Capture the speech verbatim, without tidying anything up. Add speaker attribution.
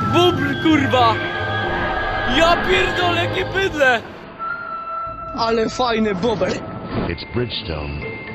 Speaker 1: Bubr, kurwa! Ja pierdolę, jakie bydle! Ale fajny bobel.
Speaker 2: It's Bridgestone.